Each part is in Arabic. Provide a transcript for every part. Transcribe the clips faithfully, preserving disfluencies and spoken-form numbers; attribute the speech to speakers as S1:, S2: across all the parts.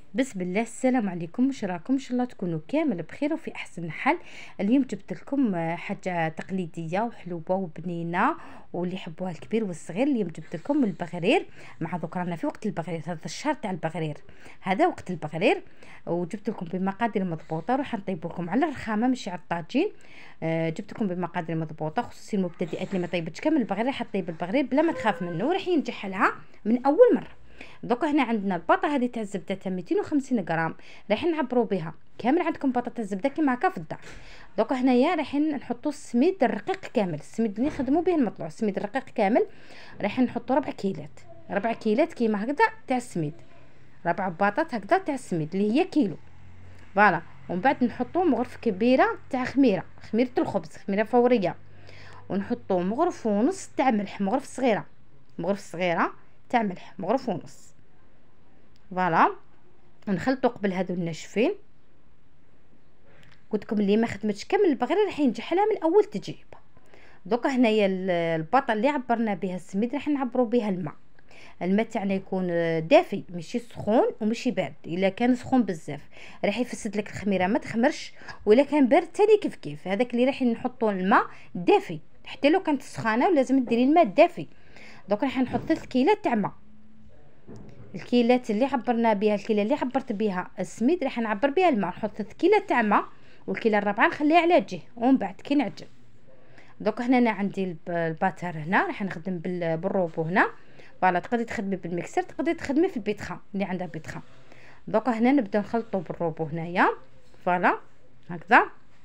S1: بسم الله. السلام عليكم، واش راكم؟ ان شاء الله تكونوا كامل بخير وفي احسن حال. اليوم جبت لكم آه، حاجه تقليديه وحلوه وبنينه واللي يحبوها الكبير والصغير. اليوم جبت لكم البغرير، مع ذكرنا في وقت البغرير، هذا الشهر تاع البغرير، هذا وقت البغرير. وجبت لكم بمقادير مضبوطه، راح نطيب لكم على الرخامه ماشي على الطاجين. آه، جبت لكم بمقادير مضبوطه، خصوصي المبتدئات اللي ما طيبتش كامل البغرير حطيب البغرير بلا ما تخاف منه، راح ينجح لها من اول مره. دوكا هنا عندنا الباطه هذه تاع الزبده تاع مئتين وخمسين غرام، راح نعبروا بها كامل. عندكم باطه تاع الزبده كيما هكا في الدار. دوكا هنايا راح نحطوا السميد الرقيق كامل، السميد اللي نخدموا به المطلوع، السميد الرقيق كامل راح نحطوا ربع كيلات، ربع كيلات كيما هكذا تاع السميد، ربع باطات هكذا تاع السميد اللي هي كيلو. فوالا. ومن بعد نحطوا مغرف كبيره تاع خميره، خميره الخبز، خميره فوريه. ونحطوا مغرف ونص تاع ملح، مغرف صغيره، مغرف صغيره تاع ملح، مغرف ونص. فوالا. ونخلطوا قبل هذو الناشفين. قلت لكم اللي ما خدمتش كامل البغرير راح ينجح لها من اول تجربه. دوكا هنايا الباطه اللي عبرنا بها السميد راح نعبروا بها الماء. الماء تاعنا يكون دافي ماشي سخون وماشي بارد. الا كان سخون بزاف راح يفسد لك الخميره ما تخمرش، ولا كان بارد تاني كيف كيف. هذاك اللي راح نحطوا الماء دافي، حتى لو كانت سخانه ولازم ديري الماء دافي. دوك راح نحط ثلاث كيلات تاع ماء. الكيلات اللي عبرنا بها، الكيله اللي عبرت بها السميد راح نعبر بها الماء، نحط ثلاث كيلات تاع ماء، والكيله الرابعه نخليها على جهه ومن بعد كي نعجن. دوك هنا انا عندي الباتر، هنا راح نخدم بالروبو هنا. فوالا، تقدري تخدمي بالميكسر، تقدري تخدمي في البيتخا اللي عندها بيتخا. دوكا هنا نبدا نخلطوا بالروبو هنايا. فوالا هكذا.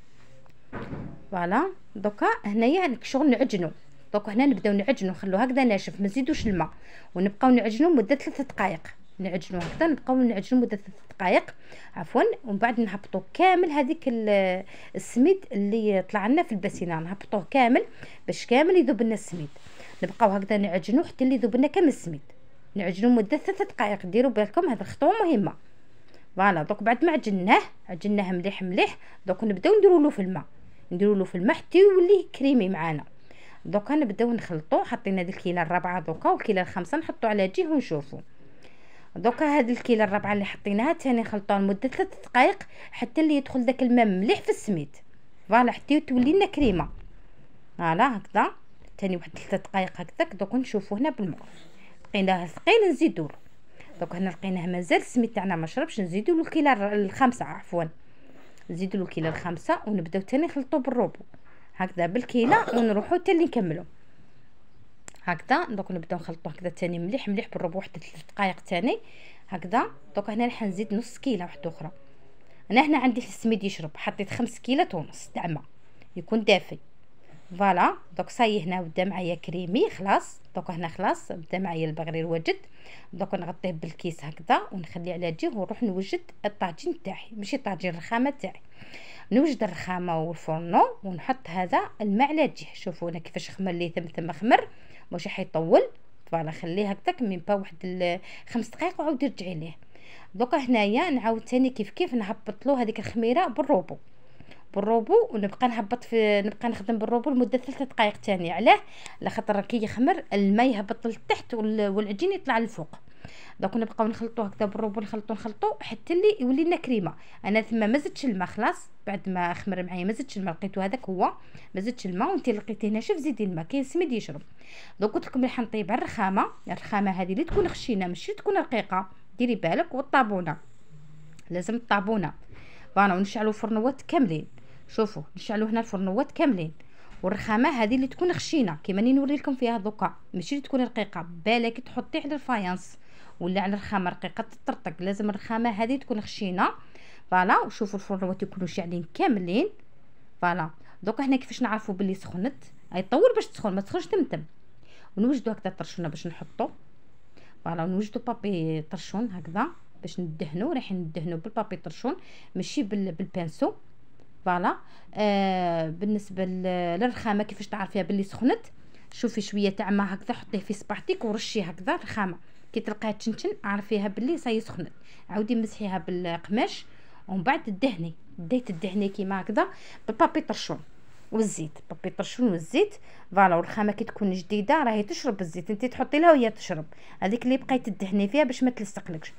S1: فوالا. دوكا هنايا شغل نعجنوا. دوك هنا نبداو نعجنوا، نخلوه هكذا ناشف، ما نزيدوش الماء، ونبقاو نعجنوا مده ثلاث دقائق. نعجنوا هكذا، نبقاو نعجنوا مده ثلاث دقائق عفوا. ومن بعد نهبطوا كامل هذيك السميد اللي طلع لنا في الباسينه، نهبطوه كامل باش كامل يذوب لنا السميد. نبقاو هكذا نعجنوا حتى اللي يذوب لنا كامل السميد. نعجنوا مده ثلاث دقائق، ديروا بالكم هذه الخطوه مهمه. فوالا. دوك بعد ما عجناه، عجناه مليح مليح، دوك نبداو نديروا له في الماء، نديروا له في الماء حتى يولي كريمي معانا. دوكا نبداو نخلطوا. حطينا هذه الكيله الرابعه دوكا، والكيله الخامسه نحطوا على جهه ونشوفوا. دوكا هذه الكيله الرابعه اللي حطيناها ثاني نخلطوها لمده ثلاث دقائق حتى اللي يدخل داك الماء مليح في السميد. فوالا حتى تولي لنا كريمه. فوالا هكذا ثاني واحد ثلاث دقائق هكذاك. دوك نشوفوا هنا بالمغرف لقيناه ثقيل نزيدوا له. دوك هنا لقيناه مازال السميد تاعنا ما شربش، نزيدوا له الكيله الخامسه عفوا، نزيدوا له الكيله الخامسه ونبداو ثاني نخلطوا بالروبو هكذا بالكيله، ونروحوا حتى اللي نكملوا هكذا. دوك نبداو نخلطوا هكذا ثاني مليح مليح بالروبو واحد ثلاث دقائق ثاني هكذا. دوك هنا راح نزيد نص كيله واحده اخرى. انا هنا عندي السميد يشرب، حطيت خمس كيلات ونص تاع ماء يكون دافي. فوالا. دوك صاي هنا بدا معايا كريمي خلاص. دوك هنا خلاص بدا معايا البغرير وجد. دوك نغطيه بالكيس هكذا ونخليه على جهه، ونروح نوجد الطاجين تاعي، ماشي طاجين، الرخامه تاعي. نوجد الرخامه والفرنو ونحط هذا الماء على جهه. شوفوا هنا كيفاش خمر لي ثم ثم خمر، ماشي حيطول. فوالا خليه هكذاك من با واحد خمس دقائق وعاودي رجعي ليه. دوكا هنايا نعاود ثاني كيف كيف نهبط له هذيك الخميره بالروبو، بالروبو، ونبقى نهبط في نبقى نخدم بالروبو لمده ثلاث دقائق ثانيه. علاه؟ لخاطر كي يخمر الماء يهبط لتحت والعجين يطلع للفوق. دوك نبقاو نخلطوا هكذا بالروبو، نخلطوا نخلطوا حتى اللي يولي لنا كريمه. انا ثم ما زدتش الماء خلاص، بعد ما خمر معايا ما زدتش الماء، لقيتو هذاك هو، ما زدتش الماء. وانت لقيتيه ناشف زيدي الماء، كاين سميد يشرب. دوك قلت لكم راح نطيب على الرخامه. الرخامه هذه اللي تكون خشينه ماشي تكون رقيقه، ديري بالك. والطابونه لازم الطابونه. فانا ونشعلوا فرنوات كاملين. شوفوا نشعلوا هنا الفرنوات كاملين. والرخامه هذه اللي تكون خشينه كيما راني نوري لكم فيها دوكا، ماشي تكون رقيقه. بالك تحطيه على الفايانس ولا على الرخامه رقيقه تطرطق، لازم الرخامه هذه تكون خشينه. فوالا. وشوفوا الفرنوات يكونوا شاعلين كاملين. فوالا. دوكا هنا كيفاش نعرفوا باللي سخنت؟ اي طول باش تسخن، ما تسخنش تمتم. ونوجدوا هكذا طرشونه باش نحطوا. فوالا. ونوجدوا بابي طرشون هكذا باش ندهنوا، راح ندهنوا بالبابي طرشون ماشي بالبانسو. فوالا. آه بالنسبه للرخامه كيفاش تعرفيها باللي سخنت؟ شوفي شويه تاع ماء هكذا حطيه في صباعتك ورشي هكذا الرخامه، كي تلقاها تشنشن عرفيها باللي صاي سخنت. عاودي مسحيها بالقماش ومن بعد تدهني، بديت تدهني كيما هكذا بالبابي طرشون والزيت، بابي طرشون والزيت. فوالا. والرخامه كي تكون جديده راهي تشرب الزيت، انت تحطي لها وهي تشرب، هذيك اللي بقيتي تدهني فيها باش ما تلصقلكش.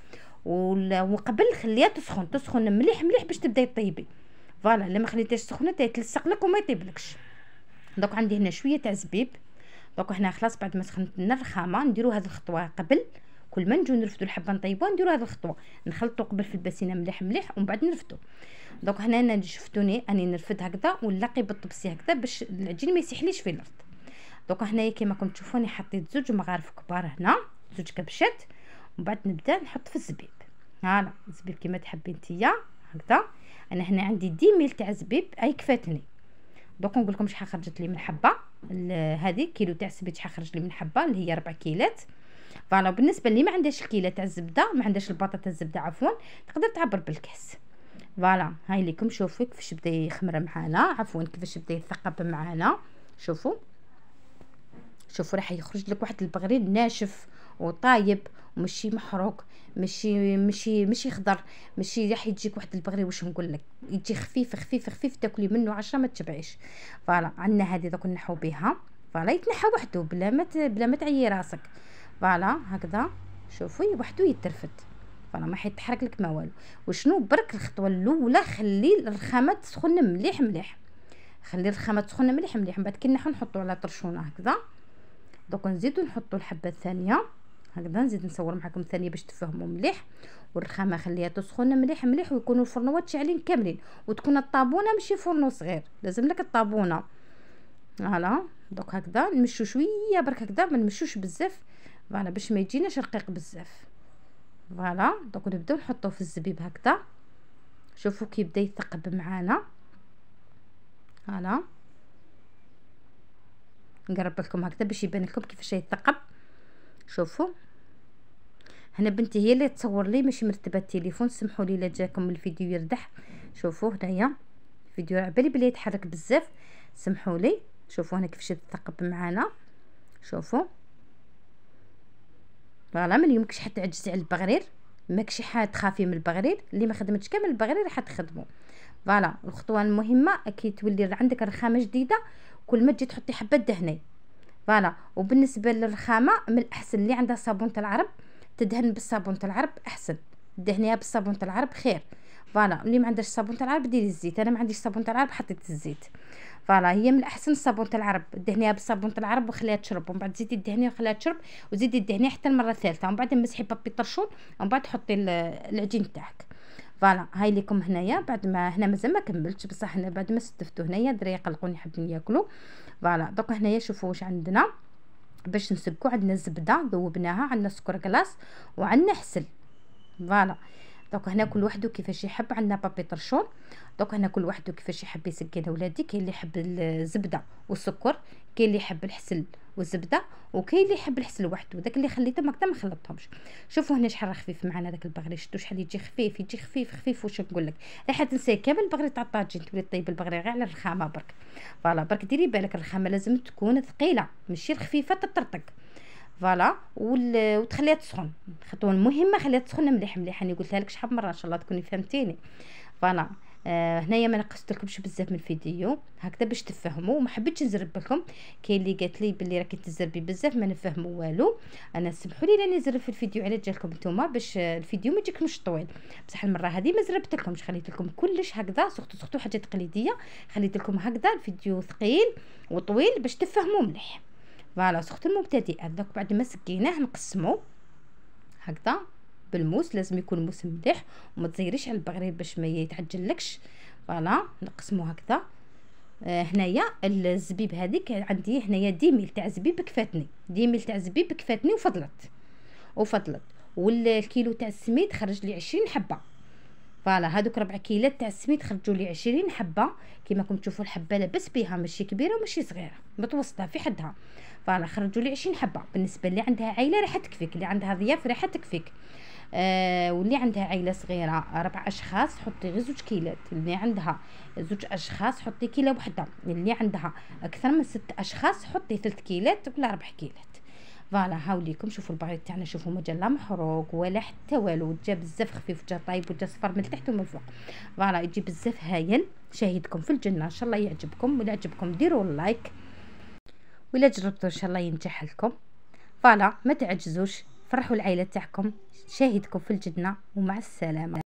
S1: وقبل خليها تسخن تسخن مليح مليح باش تبداي طيبي. فوالا الا ما خليتهاش سخونه تلصق لك وما يطيبلكش. دوك عندي هنا شويه تاع زبيب. دوك هنا خلاص بعد ما سخنت لنا الرخامه نديروا هذه الخطوه قبل كل ما نجيو نرفدوا الحبه نطيبوها نديروا هذه الخطوه، نخلطوا قبل في الباسينه مليح مليح ومن بعد نرفدوا. دوك هنا انا شفتوني اني نرفد هكذا ونلاقي بالطبسي هكذا باش العجين ما يسيحليش في الارض. دوك هنايا كما راكم تشوفوني حطيت زوج مغارف كبار هنا، زوج كبشات، ومن بعد نبدا نحط في الزبيب. هانا الزبيب كما تحبين نتيا هكذا. انا هنا عندي عشرة ميل تاع زبيب اي كفاتني. دوك نقول لكم شحال خرجت لي من حبه. هذه كيلو تاع الزبيب شحال خرج لي من حبه اللي هي ربع كيلات. فوالا بالنسبه اللي ما عندهاش الكيله تاع الزبده، ما عندهاش البطاطا الزبده عفوا، تقدر تعبر بالكاس. فوالا هاي ليكم شوفوا كيفاش بدا يخمر معانا، عفوا كيفاش بدا يثقب معانا. شوفوا شوفوا راح يخرج لك واحد البغرير ناشف وطايب ومشي محروق، ماشي ماشي ماشي خضر، ماشي راح يجيك واحد البغرير واش نقول لك، يجي خفيف خفيف خفيف تاكلي منه عشرة ما تشبعيش. فوالا عندنا هذه دوك نحو بها. فوالا يتنحى وحده بلا ما بلا ما تعيي راسك. فوالا هكذا شوفي وحده يترفد. فوالا ما حيتحرك لك ما والو. وشنو برك الخطوه الاولى خلي الرخامه تسخن مليح مليح، خلي الرخامه تسخن مليح مليح. من بعد كي نحو نحطو على طرشونه هكذا. دوك نزيدو نحطو الحبه الثانيه هكذا، نزيد نصور معكم ثانيه باش تفهموا مليح. والرخامه خليها تسخن مليح مليح ويكونوا الفرنوات شاعلين كاملين، وتكون الطابونه ماشي فرنو صغير، لازم لك الطابونه. فوالا دوك هكذا نمشو شويه برك هكذا، ما نمشوش بزاف فوالا باش ما يجيناش رقيق بزاف. فوالا دوك نبداو نحطوه في الزبيب هكذا. شوفوا كي يبدا يثقب معانا. فوالا نقرب لكم هكذا باش يبان لكم كيفاش يثقب. شوفوا هنا بنتي هي اللي تصور لي ماشي مرتبه التليفون، سمحوا لي الا جاكم الفيديو يردح. شوفوا هنايا الفيديو على بالي بلي يتحرك بزاف، سمحوا لي. شوفوا هنا كيفاش يثقب معانا. شوفوا فوالا ما يمكنش حتى تعجزي على البغرير، ماكشي حاجه تخافي من البغرير، اللي ما خدمتش كامل البغرير راح تخدموا. فوالا الخطوه المهمه كي تولي عندك رخامه جديده كل ما تجي تحطي حبه دهني. فوالا وبالنسبه للرخامه من الاحسن اللي عندها صابونه العرب تدهن بالصابونه العرب احسن، دهنيها بالصابونه العرب خير. فوالا اللي ما عندهاش صابونه العرب ديري الزيت، انا ما عنديش صابونه العرب حطيت الزيت. فوالا هي من الاحسن صابونه العرب، دهنيها بالصابونه العرب وخليها تشرب، ومن بعد زيدي الدهنيه وخليها تشرب، وزيدي الدهنيه حتى المره الثالثه، ومن بعد مسحي بابي طرشون، ومن بعد حطي العجين تاعك. فوالا هاي لكم هنايا بعد ما هنا مازال ما كملتش بصح هنا بعد ما ستفتو هنايا دري يقلقوني حابين ياكلوا. فوالا دوك هنايا شوفوا واش عندنا باش نسكو. عندنا الزبده ذوبناها، عندنا سكر كلاص، وعندنا حسل. فوالا دوك هنا كل واحد كيفاش يحب. عندنا بابي طرشون. دوك هنا كل واحد كيفاش يحب يسقي لاولادي، كاين اللي يحب الزبده والسكر، كاين اللي يحب الحسل والزبده، وكاين اللي يحب الحسل وحده. داك اللي خليتهم هكذا ما خلطتهمش. شوفوا هنا شحال خفيف معنا داك البغري، شفتوا شحال يجي خفيف، يجي خفيف خفيف. واش نقول لك راح تنسى كامل البغري تاع الطاجين، تولي طيب البغري غير على الرخامه برك. فوالا برك ديري بالك الرخامه لازم تكون ثقيله ماشي خفيفه تطرطق. فوالا وتخليها تسخن. الخطوه المهمه خليها تسخن مليح مليح، انا قلتها لك شحال مره ان شاء الله تكوني فهمتيني. فوالا آه هنايا ما نقصت لكمش بزاف من الفيديو هكذا باش تفهموا، وما حبيتش نزرب لكم. كاين اللي قالت لي بلي راكي تزربي بزاف ما نفهموا والو. انا سمحوا لي راني نزرب في الفيديو على جالكم نتوما باش الفيديو ما يجيكمش طويل. بصح المره هذه ما زربت لكمش، خليت لكم كلش هكذا سختو سختو حاجه تقليديه، خليت لكم هكذا الفيديو ثقيل وطويل باش تفهموا مليح. فوالا سخت المبتدئات. دوك بعد ما سقيناه نقسمو هكذا بالموس، لازم يكون موس مليح وما تزيريش على البغرير باش ما يتعجلكش. فوالا نقسمو هكذا. آه هنايا الزبيب هذيك عندي هنايا ديميل تاع زبيب كفاتني، ديميل تاع زبيب كفاتني وفضلت وفضلت. والكيلو تاع السميد خرج لي عشرين حبه. فوالا هادوك ربع كيلات تاع السميد خرجوا لي عشرين حبه. كيما راكم تشوفوا الحبه لاباس بها ماشي كبيره وماشي صغيره متوسطه في حدها. فوالا خرجوا لي عشرين حبه. بالنسبه اللي عندها عائله راح تكفيك، اللي عندها ضياف راح تكفيك. آه واللي عندها عائله صغيره ربع اشخاص حطي غير زوج كيلات، اللي عندها زوج اشخاص حطي كيله وحده، اللي عندها اكثر من ست اشخاص حطي ثلاث كيلات ولا ربع كيلات. فوالا هاوليكم شوفوا البغريد تاعنا، شوفوا ما جا لا محروق ولا حتى والو، جا بزاف خفيف، جا طايب وجا صفر من التحت ومن الفوق. فوالا يجي بزاف هايل. شاهدكم في الجنه ان شاء الله يعجبكم، ولا عجبكم ديروا اللايك، ولا جربتوا ان شاء الله ينجح لكم. فوالا ما تعجزوش فرحوا العائله تاعكم، شاهدكم في الجنه، ومع السلامه.